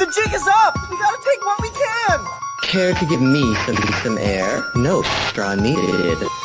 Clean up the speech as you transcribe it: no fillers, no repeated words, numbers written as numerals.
The jig is up! We gotta take what we can! Care to give me some air? No straw needed.